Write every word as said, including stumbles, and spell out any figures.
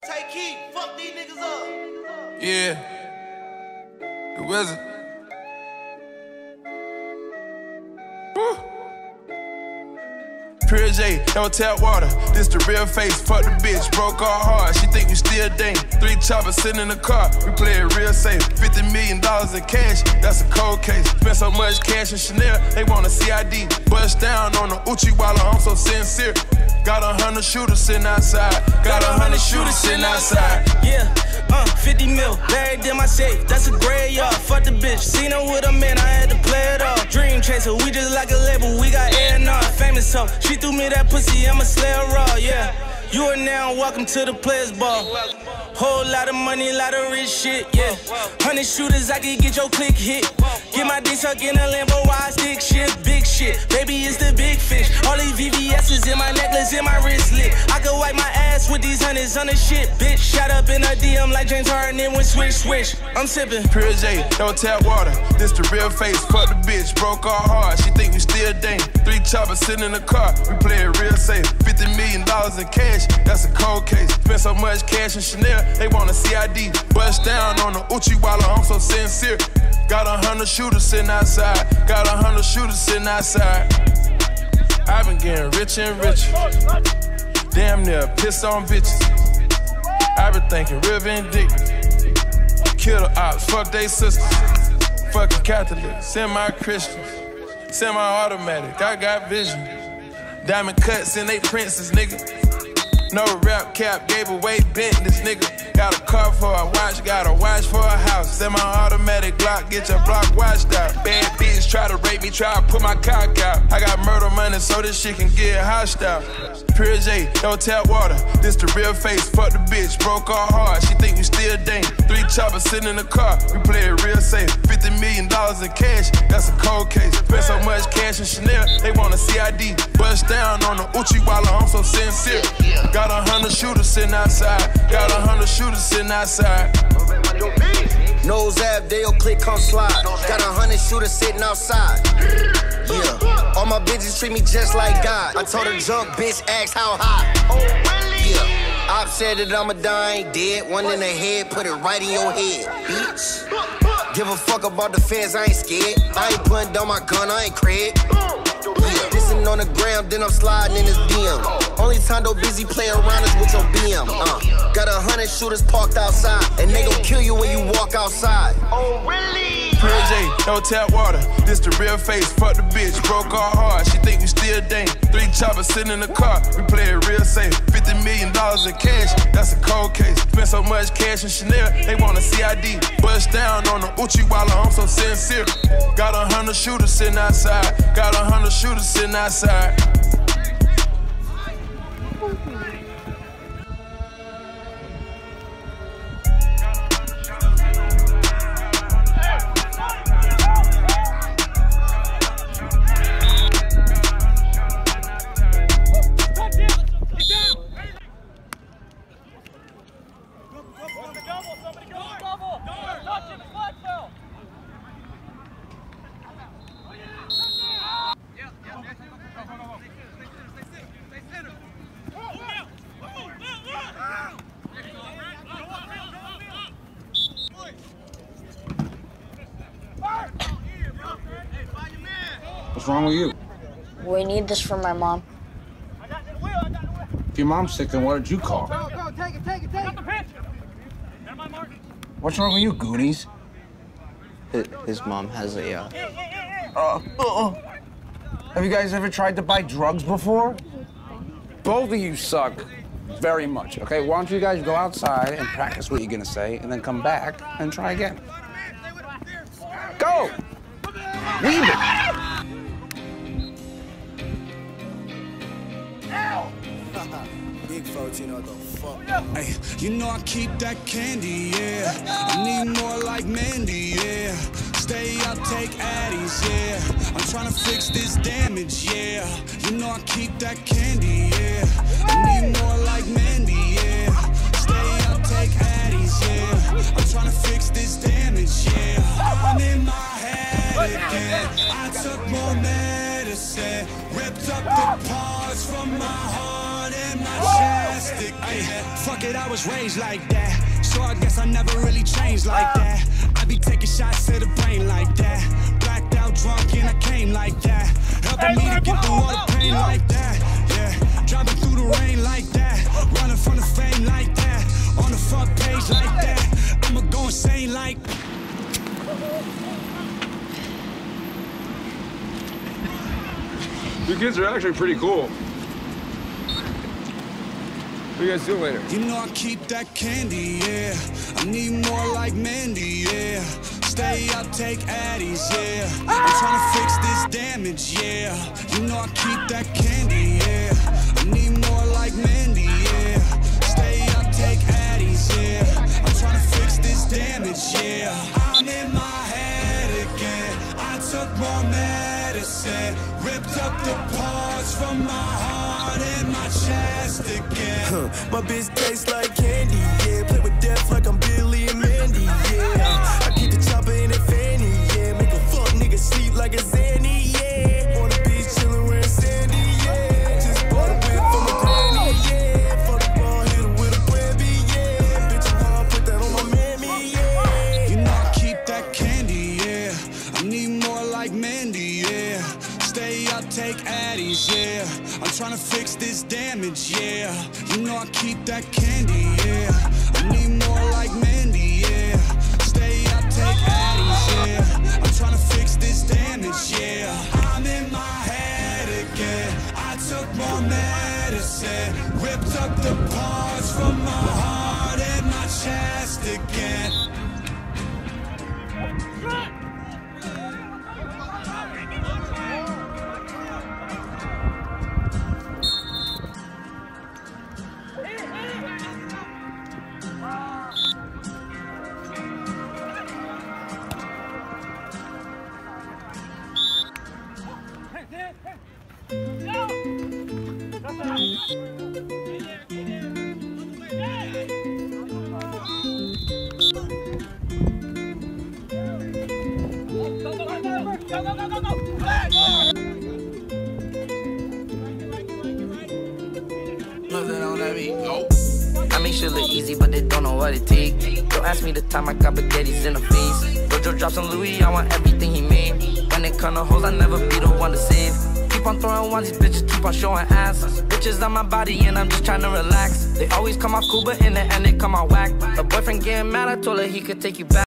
Take heat, fuck these niggas up. Yeah, the Wizard. Woo. Pure J, don't tap water. This the real face. Fuck the bitch, broke our heart. She think we still dang. Three choppers sitting in the car. We play it real safe. Fifty million dollars in cash. That's a cold case. Spent so much cash in Chanel. They want a C I D. Bust down on the Uchiwala. I'm so sincere. Got a hundred shooters sitting outside. Got a hundred shooters sitting outside. Yeah, uh, fifty mil, buried in my safe. That's a graveyard. Fuck the bitch. Seen her with a man, I had to play it off. Dream chaser, we just like a label. We got A and R, famous hoe. She threw me that pussy, I'ma slay her raw. Yeah, you are now welcome to the players ball. Whole lot of money, lot of rich shit. Yeah, hundred shooters, I can get your click hit. Get my dick suck in a Lambo, why I stick shit, big shit. Baby, it's the big fish. All these V V S's in my necklace, in my wristlet. I could wipe my ass with these hundreds on the shit, bitch. Shot up in a D M like James Harden, then went swish, swish. I'm sipping. Pure J, don't tap water. This the real face. Fuck the bitch, broke our heart. She think we still dang. Three choppers sitting in the car. We play it real safe. Fifty million dollars in cash. That's a cold case. Spent so much cash in Chanel. They want a C I D. Bust down on the Uchiwala. I'm so sincere. Got a hundred shooters sitting outside. Got a hundred shooters sitting outside. I've been getting richer and richer. Damn near piss on bitches. I've been thinking real vindictive. Kill the ops, fuck they sisters. Fucking Catholics, semi-Christians. Semi-automatic, I got vision. Diamond cuts in they princes, nigga. No rap cap, gave away Bentleys, nigga. Got a car for a watch, got a watch for a house. Semi-automatic Glock, get your block washed out. Bad bitch try to rape me, try to put my cock out. I got murder money so this shit can get hostile. Pure J, don't tap water. This the real face. Fuck the bitch, broke our heart. She think we still dang. Three choppers sitting in the car. We play it real safe. Fifty million dollars in cash. That's a cold case. Spent so much cash in Chanel. They want a C I D. Bust down on the Uchiwala. I'm so sincere. Got a hundred shooters sitting outside. Got a hundred shooters sitting outside. Nose ab, Dale click, come slide. Got a hundred shooters sitting outside. Yeah, all my bitches treat me just like God. I told her jump, bitch, ask how high. Yeah, I've said that I'ma die, I ain't dead. One in the head, put it right in your head, bitch. Give a fuck about the fans, I ain't scared. I ain't putting down my gun, I ain't Craig. Yeah, dissing on the ground, then I'm sliding in his D M. Only time though busy play around is with your B M. Uh, got a hundred shooters parked outside, and they gon' kill you when you walk outside. Oh, really? Pure J, don't tap water. This the real face. Fuck the bitch, broke our heart. She think we still dang. Three choppers sitting in the car. We play it real safe. Fifty million dollars in cash. That's a cold case. Spent so much cash in Chanel. They want a C I D. Bust down on the Uchiwala. I'm so sincere. Got a hundred shooters sitting outside. Got a hundred shooters sitting outside. What's wrong with you? We need this for my mom. If your mom's sick, then what did you call? Go, go, take it, take it, take it. What's wrong with you, Goonies? His, his mom has a, uh... Uh, uh, uh. Have you guys ever tried to buy drugs before? Both of you suck very much, okay? Why don't you guys go outside and practice what you're gonna say, and then come back and try again? Go! Leave it! Big folks, you know what the fuck. Hey, you know I keep that candy, yeah. I need more like Mandy, yeah. Stay up, take Addies, yeah. I'm trying to fix this damage, yeah. You know I keep that candy, yeah. I need more like Mandy, yeah. Stay up, take Addies, yeah. I'm trying to fix this damage, yeah. I'm in my head again. I took more medicine, ripped up the parts from my heart and my chest again. Fuck it, I was raised like that, so I guess I never really changed like that. I be taking shots to the brain like that, blacked out drunk and I came like that, helping me to get through all the pain like that. Yeah, driving through the rain like that, running from the fame like that, on the front page like that. I'ma go insane like. You kids are actually pretty cool. What do you guys do later? You know I keep that candy, yeah. I need more like Mandy, yeah. Stay up, take Addies, yeah. I'm tryna fix this damage, yeah. You know I keep that candy, yeah. I need more like Mandy, yeah. Stay up, take Addies, yeah. I'm tryna fix this damage, yeah. I'm in my head again. I took more medicine, ripped up the parts from my heart and my chest again. Huh. My bitch tastes like candy, yeah. Play with death like I'm Billy and Mandy, yeah. I keep the chopper in a fanny, yeah. Make a fuck nigga sleep like a Zanny, yeah. On the beach chillin' wearing Sandy, yeah. Just bought a whip from a granny, yeah. Fuck the ball, hit her with a Bambi, yeah. Bitch, I'm hard, put that on my mammy, yeah. You know I keep that candy, yeah. I need more like Mandy, yeah. Stay up, take Addies, yeah. I'm tryna fix this damage, yeah. You know I keep that candy, yeah. I need more like Mandy, yeah. Stay up, take Addies, yeah. I'm tryna fix this damage, yeah. I'm in my head again. I took more medicine, ripped up the parts from my heart and my chest again. I make shit look easy, but they don't know what it take. Don't ask me the time I got baguettes in the face. Dojo drops on Louis, I want everything he made. When it come to hoes, I never be the one to save. Keep on throwing ones, these bitches keep on showing ass. Bitches on my body and I'm just trying to relax. They always come off cool, but in the end they come out whack. A boyfriend getting mad, I told her he could take you back.